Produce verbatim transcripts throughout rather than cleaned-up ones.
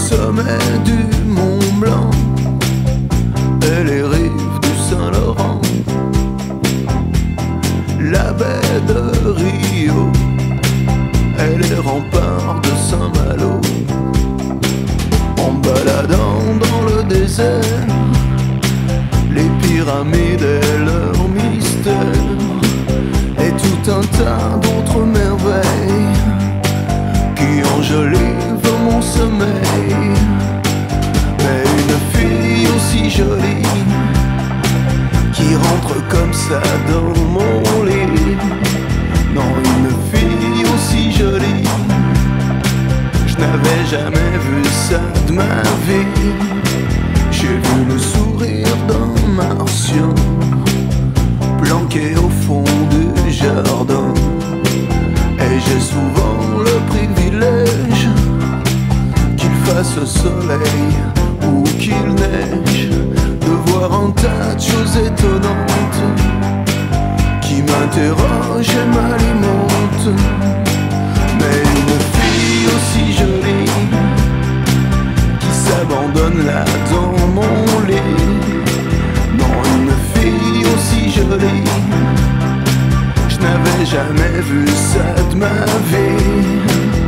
sommet du Mont Blanc et les rives du Saint-Laurent, la baie de Rio et les remparts de Saint-Malo. En baladant dans le désert, les pyramides et leurs mystères, et tout un tas d'autres merveilles qui enjolivent mon sommeil. Mais une fille aussi jolie qui rentre comme ça dans mon lit. Non, une fille aussi jolie, je n'avais jamais vu ça de ma vie. J'ai vu le sourire d'un martien planqué au fond du jardin, et j'ai souvent le privilège qu'il fasse soleil ou qu'il neige, de voir un tas de choses étonnantes qui m'interrogent et m'alimentent. Mais une fille aussi jolie qui s'abandonne là dans mon lit. Non, une fille aussi jolie, je n'avais jamais vu ça de ma vie.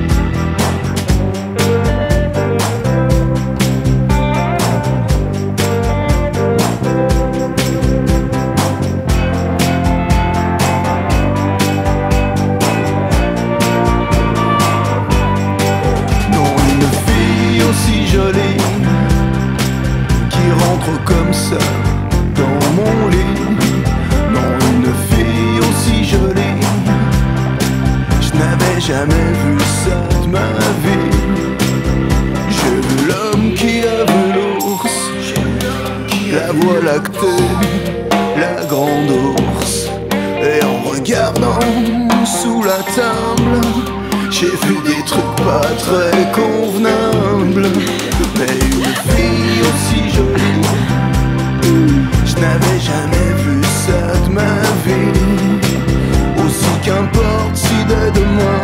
Comme ça dans mon lit. Non, une fille aussi jolie, je n'avais jamais vu ça de ma vie. J'ai vu l'homme qui a vu l'ours, la voie lactée, la grande ours, et en regardant sous la table, j'ai vu des trucs pas très convenables. Mais une fille aussi jolie, je n'avais jamais vu ça de ma vie. Aussi qu'importe si dès demain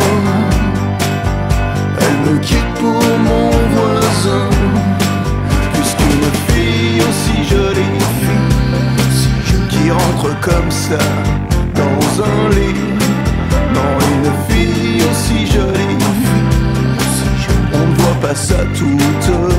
elle me quitte pour mon voisin, puisqu'une fille aussi jolie qui rentre comme ça dans un lit. Non, une fille aussi jolie, on ne voit pas ça toute